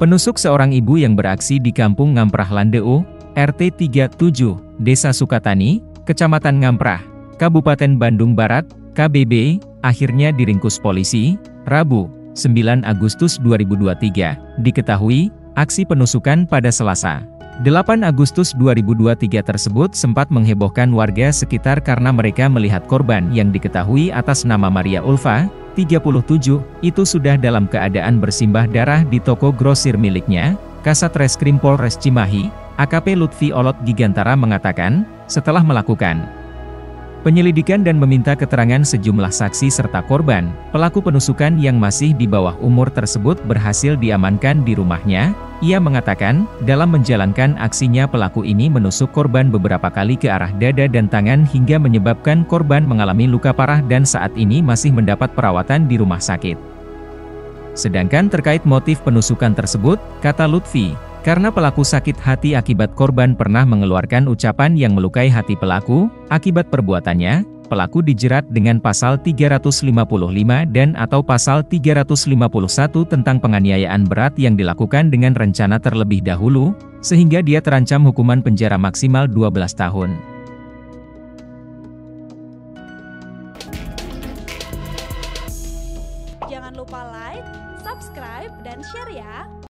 Penusuk seorang ibu yang beraksi di Kampung Ngamprah Landeu, RT 37, Desa Sukatani, Kecamatan Ngamprah, Kabupaten Bandung Barat, KBB, akhirnya diringkus polisi, Rabu, 9 Agustus 2023. Diketahui, aksi penusukan pada Selasa, 8 Agustus 2023 tersebut sempat menghebohkan warga sekitar karena mereka melihat korban yang diketahui atas nama Maria Ulfa, 37, itu sudah dalam keadaan bersimbah darah di toko grosir miliknya. Kasat Reskrim Polres Cimahi, AKP Lutfi Olot Gigantara mengatakan, setelah melakukan penyelidikan dan meminta keterangan sejumlah saksi serta korban, pelaku penusukan yang masih di bawah umur tersebut berhasil diamankan di rumahnya. Ia mengatakan, dalam menjalankan aksinya pelaku ini menusuk korban beberapa kali ke arah dada dan tangan hingga menyebabkan korban mengalami luka parah dan saat ini masih mendapat perawatan di rumah sakit. Sedangkan terkait motif penusukan tersebut, kata Lutfi, karena pelaku sakit hati akibat korban pernah mengeluarkan ucapan yang melukai hati pelaku, akibat perbuatannya, pelaku dijerat dengan pasal 355 dan atau pasal 351 tentang penganiayaan berat yang dilakukan dengan rencana terlebih dahulu, sehingga dia terancam hukuman penjara maksimal 12 tahun. Jangan lupa like, subscribe, dan share ya!